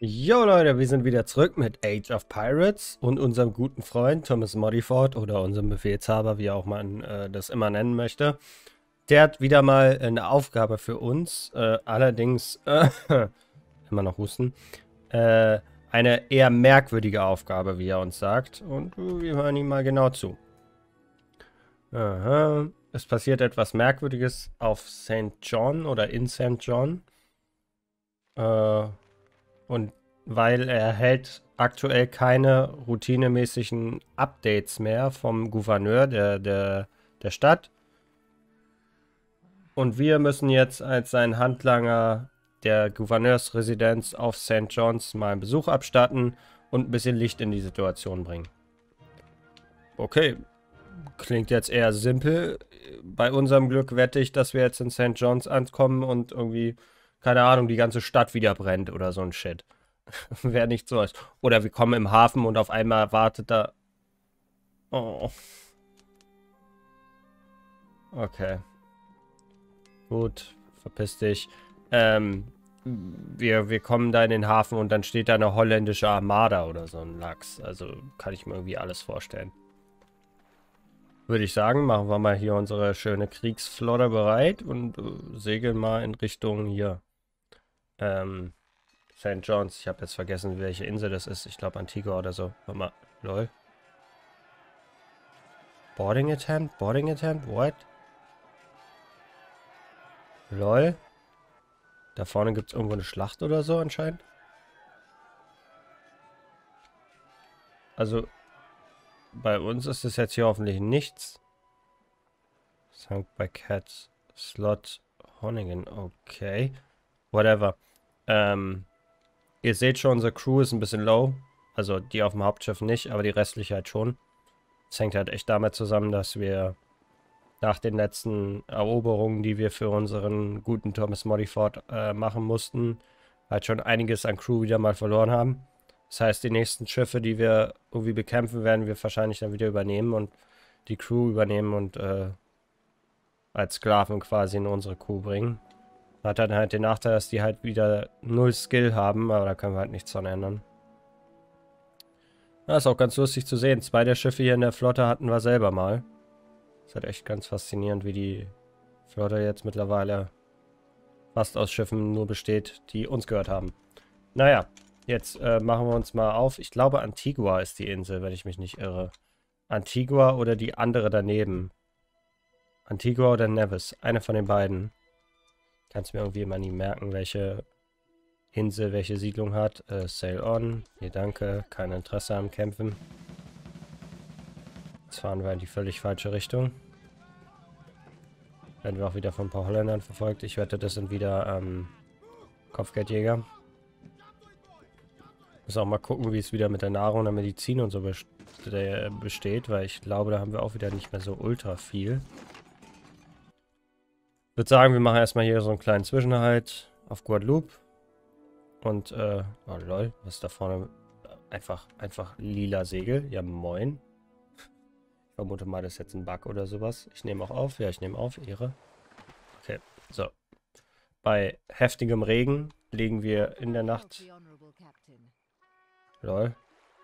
Jo Leute, wir sind wieder zurück mit Age of Pirates und unserem guten Freund Thomas Modiford oder unserem Befehlshaber, wie auch man das immer nennen möchte. Der hat wieder mal eine Aufgabe für uns, allerdings immer noch husten, eine eher merkwürdige Aufgabe, wie er uns sagt, und wir hören ihm mal genau zu. Aha. Es passiert etwas Merkwürdiges auf St. John oder in St. John. Und weil er hält aktuell keine routinemäßigen Updates mehr vom Gouverneur der Stadt. Und wir müssen jetzt als sein Handlanger der Gouverneursresidenz auf St. John's mal einen Besuch abstatten und ein bisschen Licht in die Situation bringen. Okay, klingt jetzt eher simpel. Bei unserem Glück wette ich, dass wir jetzt in St. John's ankommen und irgendwie, keine Ahnung, die ganze Stadt wieder brennt oder so ein Shit. Wäre nicht so. Oder wir kommen im Hafen und auf einmal wartet da. Oh. Okay. Gut, verpiss dich. Wir kommen da in den Hafen und dann steht da eine holländische Armada oder so ein Lachs. Also kann ich mir irgendwie alles vorstellen. Würde ich sagen, machen wir mal hier unsere schöne Kriegsflotte bereit und segeln mal in Richtung hier. St. John's. Ich habe jetzt vergessen, welche Insel das ist. Ich glaube Antigua oder so. Warte mal. Lol. Boarding attempt? Boarding attempt? What? Lol. Da vorne gibt es irgendwo eine Schlacht oder so anscheinend. Also, bei uns ist es jetzt hier hoffentlich nichts. Sank bei Cats. Slot Honningen. Okay. Whatever. Ihr seht schon, unsere Crew ist ein bisschen low. Also die auf dem Hauptschiff nicht, aber die restliche halt schon. Es hängt halt echt damit zusammen, dass wir nach den letzten Eroberungen, die wir für unseren guten Thomas Modiford machen mussten, halt schon einiges an Crew wieder mal verloren haben. Das heißt, die nächsten Schiffe, die wir irgendwie bekämpfen, werden wir wahrscheinlich dann wieder übernehmen und die Crew übernehmen und als Sklaven quasi in unsere Crew bringen. Hat dann halt den Nachteil, dass die halt wieder null Skill haben, aber da können wir halt nichts dran ändern. Ja, ist auch ganz lustig zu sehen. 2 der Schiffe hier in der Flotte hatten wir selber mal. Ist halt echt ganz faszinierend, wie die Flotte jetzt mittlerweile fast aus Schiffen nur besteht, die uns gehört haben. Naja, jetzt machen wir uns mal auf. Ich glaube, Antigua ist die Insel, wenn ich mich nicht irre. Antigua oder die andere daneben. Antigua oder Nevis. Eine von den beiden. Kannst mir irgendwie immer nie merken, welche Insel, welche Siedlung hat. Sail on. Nee, danke. Kein Interesse am Kämpfen. Jetzt fahren wir in die völlig falsche Richtung. Werden wir auch wieder von ein paar Holländern verfolgt. Ich wette, das sind wieder Kopfgeldjäger. Muss auch mal gucken, wie es wieder mit der Nahrung und der Medizin und so besteht, weil ich glaube, da haben wir auch wieder nicht mehr so ultra viel. Ich würde sagen, wir machen erstmal hier so einen kleinen Zwischenhalt auf Guadeloupe. Und, oh lol, was ist da vorne? Einfach lila Segel. Ja, moin. Ich vermute mal, das ist jetzt ein Bug oder sowas. Ich nehme auch auf. Ja, ich nehme auf. Ehre. Okay, so. Bei heftigem Regen liegen wir in der Nacht. Lol.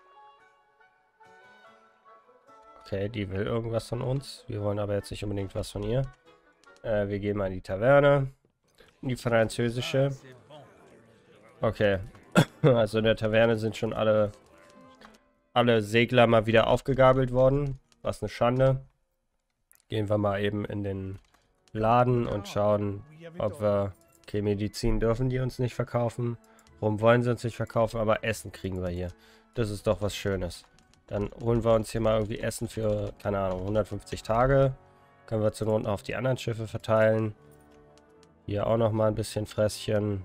Okay, die will irgendwas von uns. Wir wollen aber jetzt nicht unbedingt was von ihr. Wir gehen mal in die Taverne. In die französische. Okay. Also in der Taverne sind schon alle Segler mal wieder aufgegabelt worden. Was eine Schande. Gehen wir mal eben in den Laden und schauen, ob wir... Okay, Medizin dürfen die uns nicht verkaufen. Rum wollen sie uns nicht verkaufen, aber Essen kriegen wir hier. Das ist doch was Schönes. Dann holen wir uns hier mal irgendwie Essen für, keine Ahnung, 150 Tage. Können wir zur Not noch auf die anderen Schiffe verteilen. Hier auch noch mal ein bisschen Fresschen.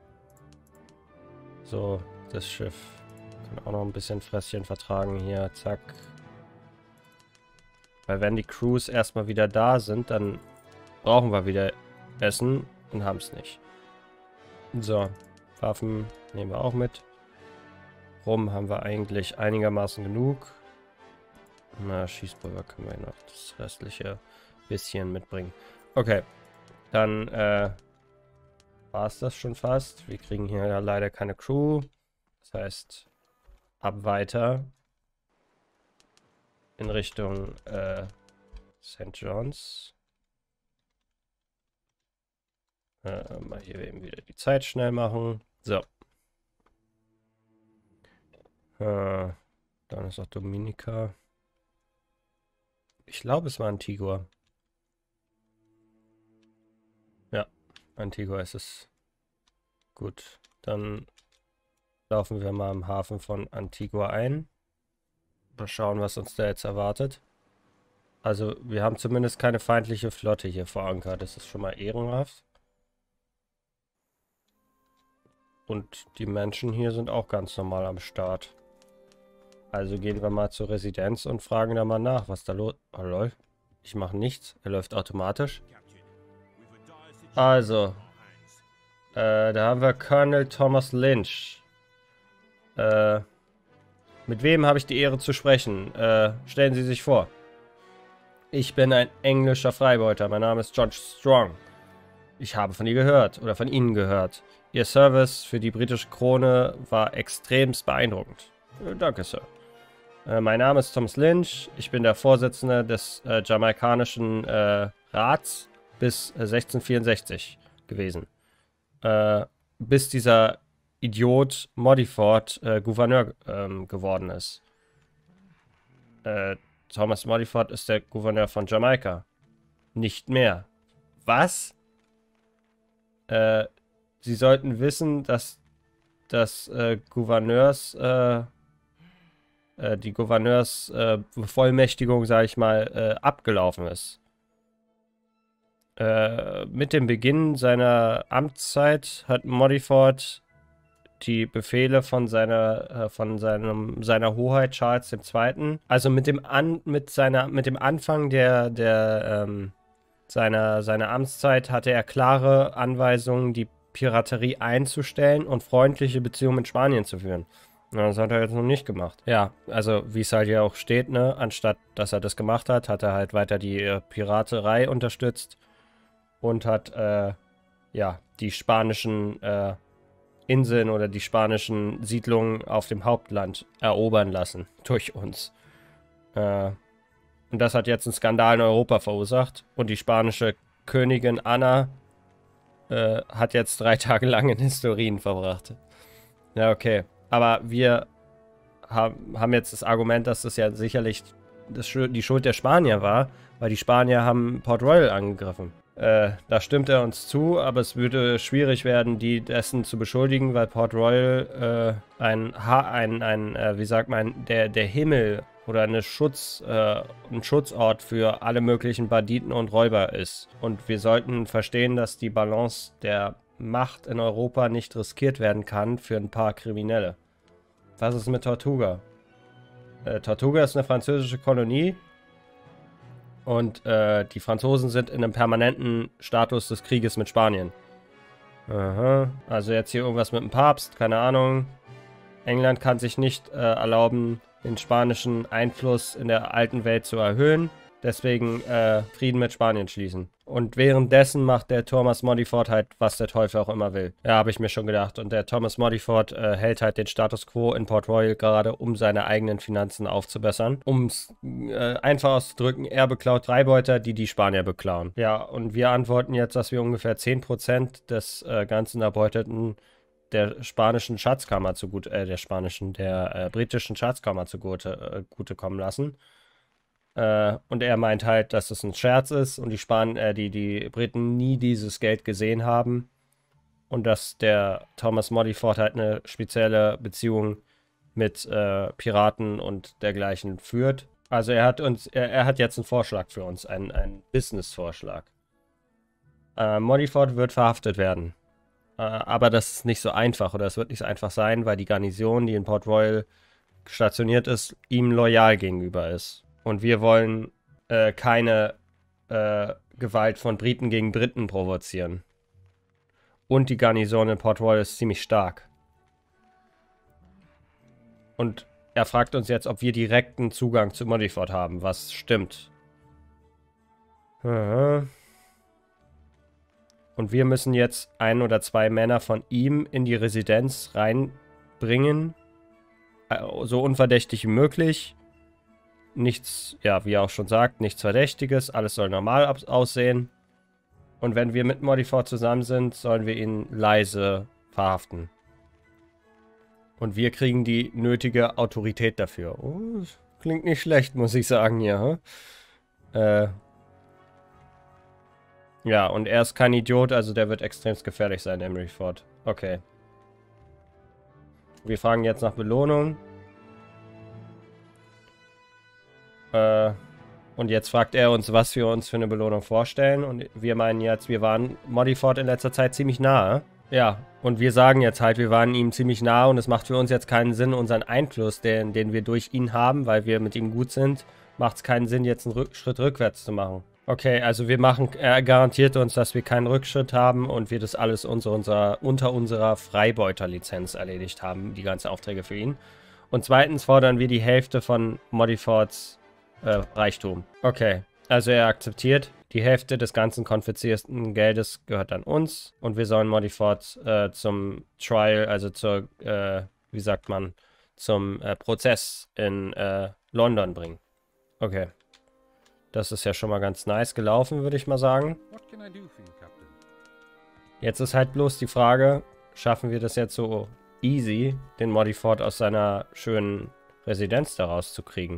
So, das Schiff kann auch noch ein bisschen Fresschen vertragen hier. Zack. Weil wenn die Crews erstmal wieder da sind, dann brauchen wir wieder Essen und haben es nicht. So, Waffen nehmen wir auch mit. Rum haben wir eigentlich einigermaßen genug. Na, Schießpulver können wir noch das restliche bisschen mitbringen. Okay, dann war es das schon fast. Wir kriegen hier ja leider keine Crew. Das heißt, ab weiter in Richtung St. John's. Mal hier eben wieder die Zeit schnell machen. So. Dann ist auch Dominica. Ich glaube, es war Antigua. Ja, Antigua ist es. Gut, dann laufen wir mal im Hafen von Antigua ein. Mal schauen, was uns da jetzt erwartet. Also, wir haben zumindest keine feindliche Flotte hier verankert. Das ist schon mal ehrenhaft. Und die Menschen hier sind auch ganz normal am Start. Also gehen wir mal zur Residenz und fragen da mal nach, was da los... Oh lol, ich mache nichts. Er läuft automatisch. Also, da haben wir Colonel Thomas Lynch. Mit wem habe ich die Ehre zu sprechen? Stellen Sie sich vor. Ich bin ein englischer Freibeuter. Mein Name ist John Strong. Ich habe von ihr gehört, oder von Ihnen gehört. Ihr Service für die britische Krone war extremst beeindruckend. Danke, Sir. Mein Name ist Thomas Lynch. Ich bin der Vorsitzende des jamaikanischen Rats bis 1664 gewesen. Bis dieser Idiot Modiford Gouverneur geworden ist. Thomas Modiford ist der Gouverneur von Jamaika. Nicht mehr. Was? Sie sollten wissen, dass das die Gouverneursbevollmächtigung, sage ich mal, abgelaufen ist. Mit dem Beginn seiner Amtszeit hat Modiford die Befehle von seiner Hoheit Charles II., also mit dem Anfang seiner Amtszeit hatte er klare Anweisungen, die Piraterie einzustellen und freundliche Beziehungen mit Spanien zu führen. Das hat er jetzt noch nicht gemacht. Ja, also wie es halt hier auch steht, ne, anstatt dass er das gemacht hat, hat er halt weiter die Piraterei unterstützt und hat, ja, die spanischen Inseln oder die spanischen Siedlungen auf dem Hauptland erobern lassen durch uns. Und das hat jetzt einen Skandal in Europa verursacht und die spanische Königin Anna hat jetzt 3 Tage lang in Historien verbracht. Ja, okay. Aber wir haben jetzt das Argument, dass das ja sicherlich die Schuld der Spanier war, weil die Spanier haben Port Royal angegriffen. Da stimmt er uns zu, aber es würde schwierig werden, die dessen zu beschuldigen, weil Port Royal wie sagt man, der Himmel oder ein Schutzort für alle möglichen Banditen und Räuber ist. Und wir sollten verstehen, dass die Balance der Macht in Europa nicht riskiert werden kann für ein paar Kriminelle. Was ist mit Tortuga? Tortuga ist eine französische Kolonie und die Franzosen sind in einem permanenten Status des Krieges mit Spanien. Aha. Also jetzt hier irgendwas mit dem Papst, keine Ahnung. England kann sich nicht erlauben, den spanischen Einfluss in der alten Welt zu erhöhen. Deswegen Frieden mit Spanien schließen. Und währenddessen macht der Thomas Modiford halt, was der Teufel auch immer will. Ja, habe ich mir schon gedacht. Und der Thomas Modiford hält halt den Status quo in Port Royal gerade, um seine eigenen Finanzen aufzubessern. Um es einfach auszudrücken, er beklaut Freibeuter, die Spanier beklauen. Ja, und wir antworten jetzt, dass wir ungefähr 10% des ganzen Erbeuteten der britischen Schatzkammer zugutekommen lassen. Und er meint halt, dass es ein Scherz ist und die Briten nie dieses Geld gesehen haben und dass der Thomas Modiford halt eine spezielle Beziehung mit Piraten und dergleichen führt. Also er hat jetzt einen Vorschlag für uns, einen Business-Vorschlag. Modiford wird verhaftet werden. Aber das ist nicht so einfach oder es wird nicht so einfach sein, weil die Garnison, die in Port Royal stationiert ist, ihm loyal gegenüber ist. Und wir wollen keine Gewalt von Briten gegen Briten provozieren. Und die Garnison in Port Royal ist ziemlich stark. Und er fragt uns jetzt, ob wir direkten Zugang zu Modiford haben, was stimmt. Und wir müssen jetzt 1 oder 2 Männer von ihm in die Residenz bringen. So unverdächtig wie möglich. Nichts, ja, wie er auch schon sagt, nichts Verdächtiges. Alles soll normal aussehen. Und wenn wir mit Modiford zusammen sind, sollen wir ihn leise verhaften. Und wir kriegen die nötige Autorität dafür. Oh, klingt nicht schlecht, muss ich sagen hier. Ja, und er ist kein Idiot, also der wird extrem gefährlich sein, Emery Ford. Okay. Wir fragen jetzt nach Belohnung. Und jetzt fragt er uns, was wir uns für eine Belohnung vorstellen. Und wir meinen jetzt, wir waren Modiford in letzter Zeit ziemlich nahe. Ja, und wir sagen jetzt halt, wir waren ihm ziemlich nahe und es macht für uns jetzt keinen Sinn, unseren Einfluss, den wir durch ihn haben, weil wir mit ihm gut sind, macht es keinen Sinn, jetzt einen Schritt rückwärts zu machen. Okay, also er garantiert uns, dass wir keinen Rückschritt haben und wir das alles unter unserer Freibeuter-Lizenz erledigt haben, die ganzen Aufträge für ihn. Und zweitens fordern wir die Hälfte von Modifords Reichtum. Okay, also er akzeptiert. Die Hälfte des ganzen konfiszierten Geldes gehört an uns. Und wir sollen Modiford zum Trial, also zur, wie sagt man, zum Prozess in London bringen. Okay. Das ist ja schon mal ganz nice gelaufen, würde ich mal sagen. Jetzt ist halt bloß die Frage, schaffen wir das jetzt so easy, den Modiford aus seiner schönen Residenz da rauszukriegen?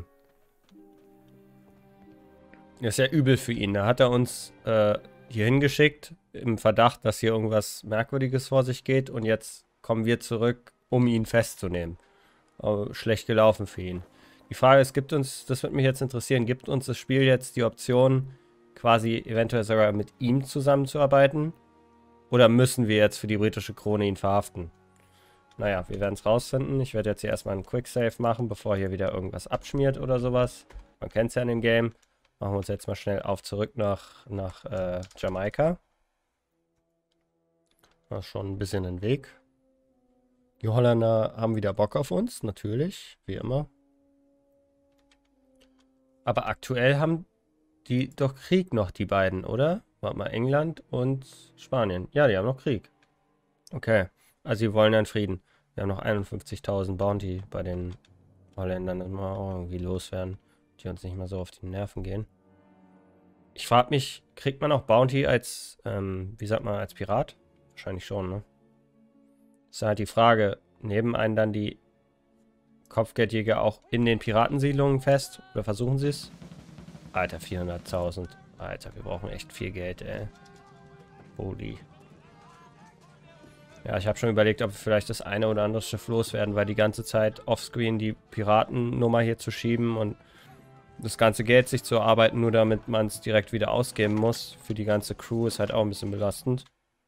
Das ist ja übel für ihn. Da hat er uns hier hingeschickt, im Verdacht, dass hier irgendwas Merkwürdiges vor sich geht. Und jetzt kommen wir zurück, um ihn festzunehmen. Schlecht gelaufen für ihn. Die Frage ist, das würde mich jetzt interessieren, gibt uns das Spiel jetzt die Option, quasi eventuell sogar mit ihm zusammenzuarbeiten? Oder müssen wir jetzt für die britische Krone ihn verhaften? Naja, wir werden es rausfinden. Ich werde jetzt hier erstmal einen Quicksave machen, bevor hier wieder irgendwas abschmiert oder sowas. Man kennt es ja in dem Game. Machen wir uns jetzt mal schnell auf zurück nach Jamaika. Das ist schon ein bisschen ein Weg. Die Holländer haben wieder Bock auf uns, natürlich, wie immer. Aber aktuell haben die doch Krieg noch, die beiden, oder? Warte mal, England und Spanien. Ja, die haben noch Krieg. Okay, also sie wollen einen Frieden. Wir haben noch 51.000 Bounty bei den Holländern. Das muss man auch irgendwie loswerden, die uns nicht mehr so auf die Nerven gehen. Ich frage mich, kriegt man auch Bounty als, wie sagt man, als Pirat? Wahrscheinlich schon, ne? Ist halt die Frage, nehmen einen dann die Kopfgeldjäger auch in den Piratensiedlungen fest? Oder versuchen sie es? Alter, 400.000. Alter, wir brauchen echt viel Geld, ey. Holy. Ja, ich habe schon überlegt, ob wir vielleicht das eine oder andere Schiff loswerden, weil die ganze Zeit offscreen die Piratennummer hier zu schieben und das ganze Geld sich zu erarbeiten, nur damit man es direkt wieder ausgeben muss. Für die ganze Crew ist halt auch ein bisschen belastend.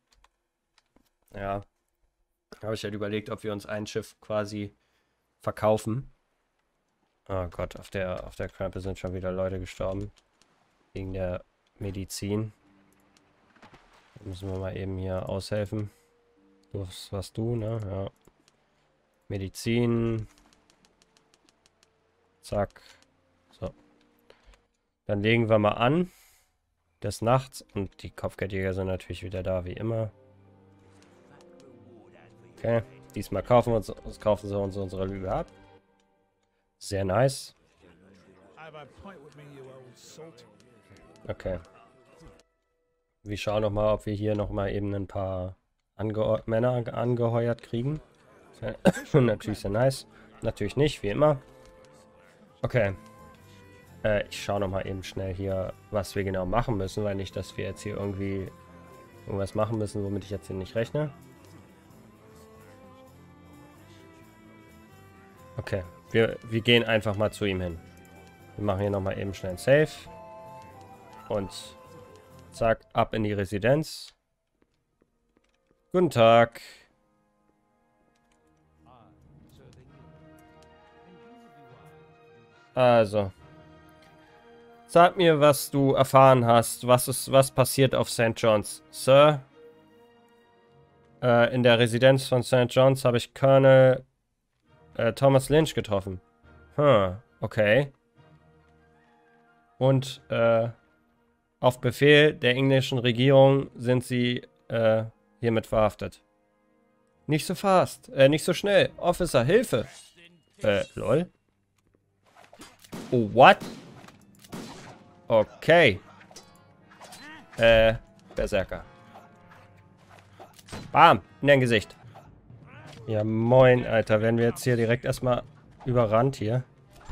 Ja. Habe ich halt überlegt, ob wir uns ein Schiff quasi verkaufen. Oh Gott, auf der Krampe sind schon wieder Leute gestorben. Wegen der Medizin. Da müssen wir mal eben hier aushelfen. Das warst du, ne? Ja. Medizin. Zack. So. Dann legen wir mal an. Des Nachts. Und die Kopfgeldjäger sind natürlich wieder da, wie immer. Okay. Diesmal kaufen sie uns unsere Lüge ab. Sehr nice. Okay. Wir schauen noch mal, ob wir hier noch mal eben ein paar Männer angeheuert kriegen. Natürlich sehr nice. Natürlich nicht, wie immer. Okay. Ich schaue noch mal eben schnell hier, was wir genau machen müssen, weil nicht, dass wir jetzt hier irgendwie irgendwas machen müssen, womit ich jetzt hier nicht rechne. Okay, wir gehen einfach mal zu ihm hin. Wir machen hier nochmal eben schnell ein Save. Und zack, ab in die Residenz. Guten Tag. Also. Sag mir, was du erfahren hast. Was passiert auf St. John's, Sir? In der Residenz von St. John's habe ich Colonel Thomas Lynch getroffen. Okay. Und auf Befehl der englischen Regierung sind sie hiermit verhaftet. Nicht so fast. Nicht so schnell. Officer, Hilfe. Lol. Oh, what? Okay. Berserker. Bam, in dein Gesicht. Ja, moin, Alter. Werden wir jetzt hier direkt erstmal überrannt hier.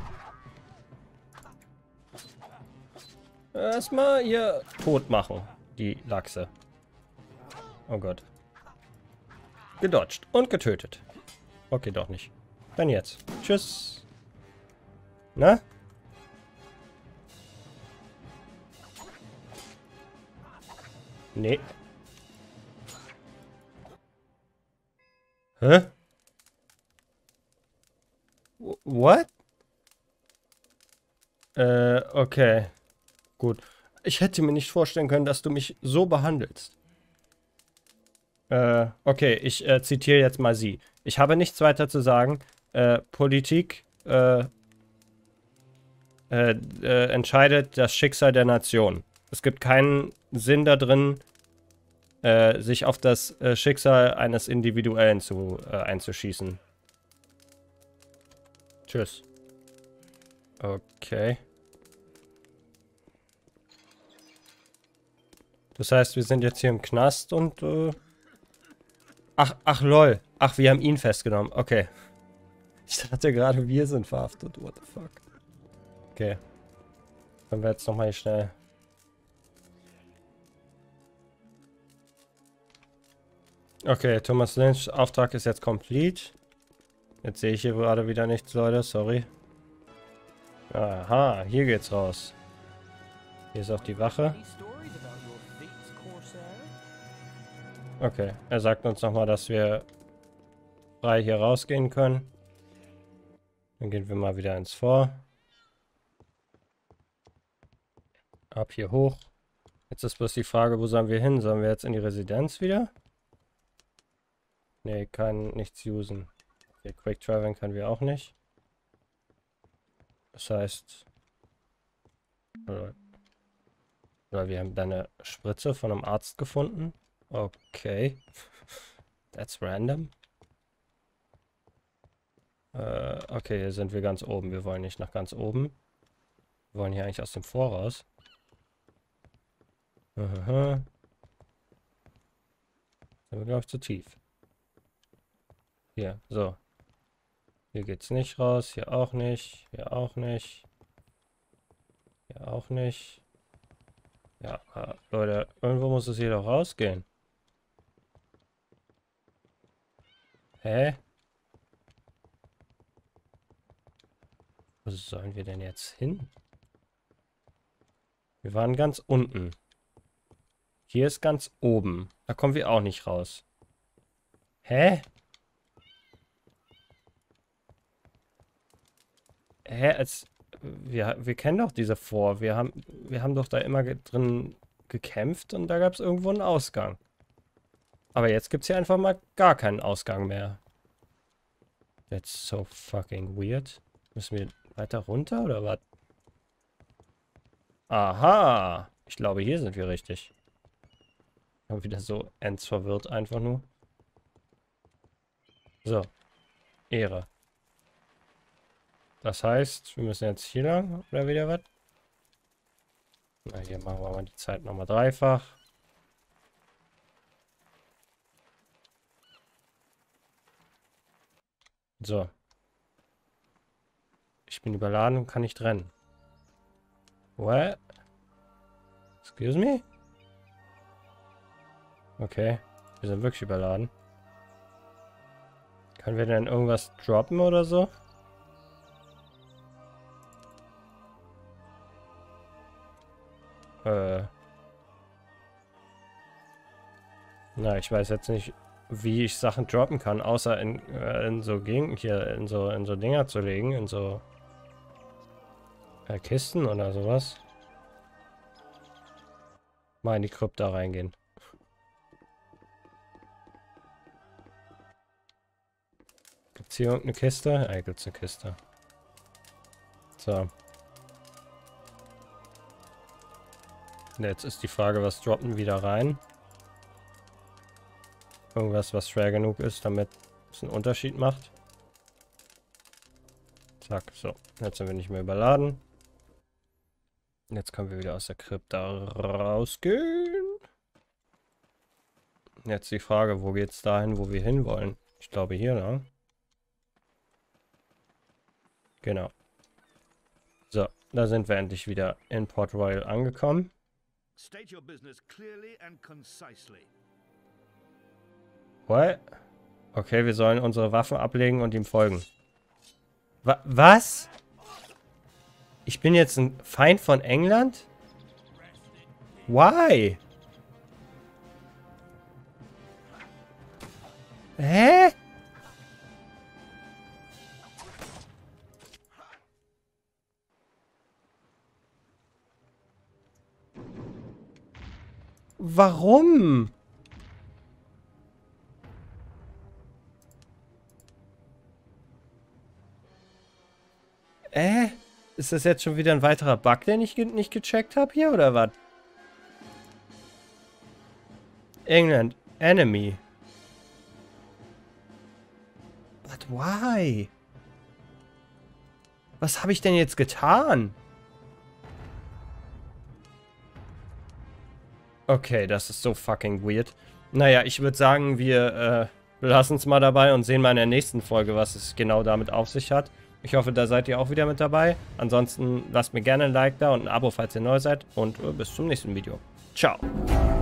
Erstmal hier tot machen, die Lachse. Oh Gott. Gedodged und getötet. Okay, doch nicht. Dann jetzt. Tschüss. Na? Nee. Hä? What? Okay. Gut. Ich hätte mir nicht vorstellen können, dass du mich so behandelst. Okay, ich zitiere jetzt mal sie. Ich habe nichts weiter zu sagen. Politik entscheidet das Schicksal der Nation. Es gibt keinen Sinn da drin, sich auf das Schicksal eines Individuellen einzuschießen. Tschüss. Okay. Das heißt, wir sind jetzt hier im Knast und... Ach, lol. Ach, wir haben ihn festgenommen. Okay. Ich dachte gerade, wir sind verhaftet. What the fuck? Okay. Können wir jetzt nochmal hier schnell... Okay, Thomas Lynch Auftrag ist jetzt complete. Jetzt sehe ich hier gerade wieder nichts, Leute. Sorry. Aha, hier geht's raus. Hier ist auch die Wache. Okay, er sagt uns nochmal, dass wir frei hier rausgehen können. Dann gehen wir mal wieder ins Fort. Ab hier hoch. Jetzt ist bloß die Frage, wo sollen wir hin? Sollen wir jetzt in die Residenz wieder? Nee, kann nichts usen. Okay, Quick Traveling können wir auch nicht. Das heißt... Oder wir haben da eine Spritze von einem Arzt gefunden. Okay. That's random. Okay, hier sind wir ganz oben. Wir wollen nicht nach ganz oben. Wir wollen hier eigentlich aus dem Voraus. Aha. Sind wir, glaube ich, zu tief. Hier, so. Hier geht's nicht raus. Hier auch nicht. Hier auch nicht. Hier auch nicht. Ja, Leute, irgendwo muss es hier doch rausgehen. Hä? Wo sollen wir denn jetzt hin? Wir waren ganz unten. Hier ist ganz oben. Da kommen wir auch nicht raus. Hä? Wir kennen doch diese Vor. Wir haben doch da immer drin gekämpft und da gab es irgendwo einen Ausgang. Aber jetzt gibt es hier einfach mal gar keinen Ausgang mehr. That's so fucking weird. Müssen wir weiter runter oder was? Aha! Ich glaube, hier sind wir richtig. Ich bin wieder so verwirrt einfach nur. So. Ehre. Das heißt, wir müssen jetzt hier lang oder wieder was? Na, hier machen wir mal die Zeit nochmal dreifach. So. Ich bin überladen und kann nicht rennen. What? Excuse me? Okay. Wir sind wirklich überladen. Können wir denn irgendwas droppen oder so? Na, ich weiß jetzt nicht, wie ich Sachen droppen kann, außer in so Gegend hier, in so Dinger zu legen, in so Kisten oder sowas. Mal in die Krypta reingehen. Gibt's hier irgendeine Kiste? Ja, gibt's eine Kiste. So. Jetzt ist die Frage, was droppen wieder rein? Irgendwas, was schwer genug ist, damit es einen Unterschied macht. Zack, so. Jetzt sind wir nicht mehr überladen. Jetzt können wir wieder aus der Krypta rausgehen. Jetzt die Frage, wo geht's dahin, wo wir hinwollen? Ich glaube hier, ne? Genau. So, da sind wir endlich wieder in Port Royal angekommen. State your business clearly and concisely. What? Okay, wir sollen unsere Waffen ablegen und ihm folgen. Was? Ich bin jetzt ein Feind von England? Why? Hä? Warum? Ist das jetzt schon wieder ein weiterer Bug, den ich nicht gecheckt habe hier, oder was? England, enemy. But why? Was habe ich denn jetzt getan? Okay, das ist so fucking weird. Naja, ich würde sagen, wir lassen es mal dabei und sehen mal in der nächsten Folge, was es genau damit auf sich hat. Ich hoffe, da seid ihr auch wieder mit dabei. Ansonsten lasst mir gerne ein Like da und ein Abo, falls ihr neu seid. Und bis zum nächsten Video. Ciao.